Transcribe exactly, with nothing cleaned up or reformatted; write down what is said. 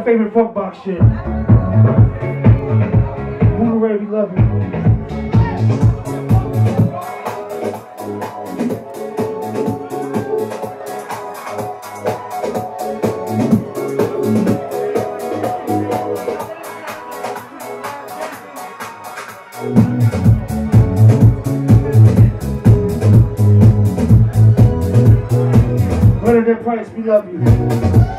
favorite funk box shit. Voodoo Ray, we love you. Better than Price, we love you.